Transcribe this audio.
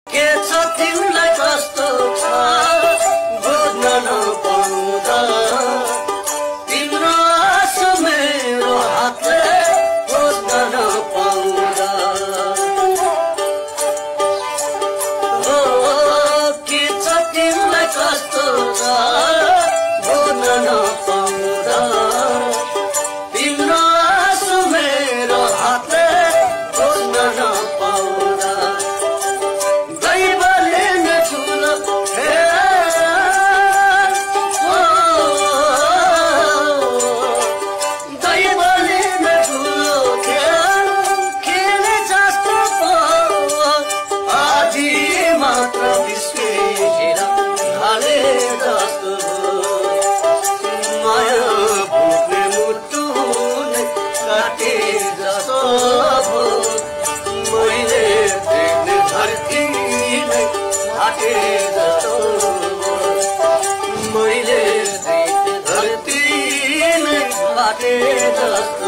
के छ तिमीलाई कस्तो छ बुझ्न नपाउँदा तिम्रो आँसु मेरो हातले बुझ्न नपाउँदा के छ तिमीलाई कस्तो छ बुझ्न नपाउँदा तिम्रो आँसु मेरो हातले बुझ्न नपाउँदा दैवले नै ठुलो दैवले नै ठुलो खेले जस्तो पो आधी मात्र बिस्केर ढाले जस्तो माया भोग्ने मुटुले काटे जस्तो मैले देख्ने धरती नै फाटे जस्तो मैले देख्ने धरती नै फाटे जस्तो